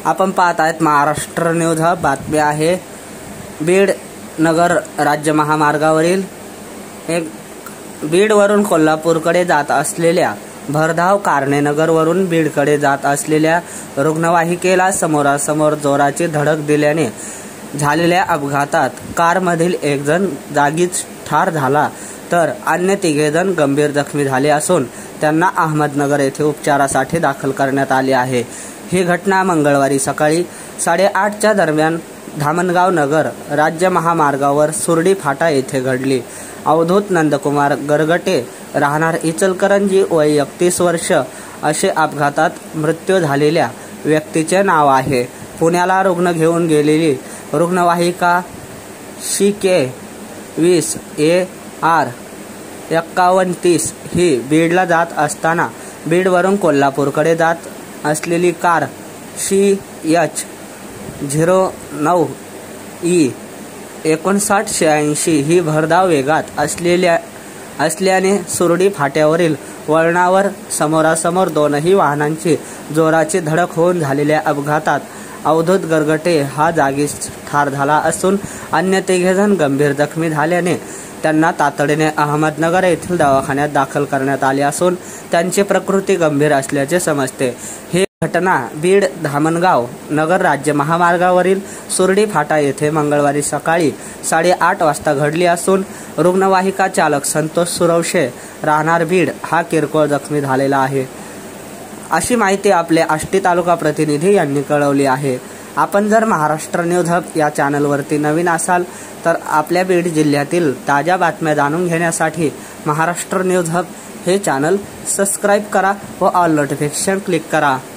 आपण पाहत आहेत महाराष्ट्र न्यूज हब। बातमी आहे बीड नगर राज्य महामार्गावरील एक बीडवरून कोल्हापूरकडे जात असलेल्या भरधाव कारने नगरवरून बीडकडे जात असलेल्या रुग्णवाहिकेला समोरासमोर जोराची धडक दिल्याने झालेल्या अपघातात कारमधील एक जण जागीच ठार झाला तर अन्य 3 जण गंभीर जखमी झाले असून त्यांना अहमदनगर येथे उपचारासाठी दाखल करण्यात आले आहे। ही घटना मंगळवारी सकाळी 8:30च्या दरम्यान धामणगाव नगर राज्य महामार्गावर सुरडी फाटा येथे घडली। अवधूत नंदकुमार गरगटे राहणार इचलकरंजी वय 31 वर्ष असे अपघातात मृत्यू झालेल्या व्यक्तीचे नाव आहे। पुण्याला रुग्ण घेऊन गेलेली रुग्णवाहिका CK 20 AR 5130 ही बीडला जात असताना बीडवरून कोल्हापूरकडे जात असलेली कार CH 09 E 5986 ही भरधाव वेगात असल्याने सुरडी फाट्यावरील वळणावर समोरासमोर दोनही वाहनांची जोराची धडक होऊन झालेल्या अपघातात अवधूत गरगटे हा जागीच ठार झाला असून अन्य 3 जण गंभीर जखमी झाल्याने त्यांना तातडीने अहमदनगर येथील दवाखान्यात दाखल करण्यात आले असून त्यांची प्रकृती गंभीर असल्याचे समजते। ही घटना बीड धामणगाव नगर राज्य महामार्गावरील सुरडी फाटा येथे मंगळवारी सकाळी 8:30 वाजता घडली असून रुग्णवाहिका चालक संतोष सुरवशे राहणार बीड हा किरकोळ जखमी झालेला आहे, अशी माहिती आपले आष्टी तालुका प्रतिनिधी यांनी कळवली आहे। आपण जर महाराष्ट्र न्यूज हब या चॅनलवरती नवीन असाल तर आपल्या बीड जिल्ह्यातील ताज्या बातम्या जाणून घेण्यासाठी महाराष्ट्र न्यूज हब हे चॅनल सबस्क्राइब करा व ऑल नोटिफिकेशन क्लिक करा।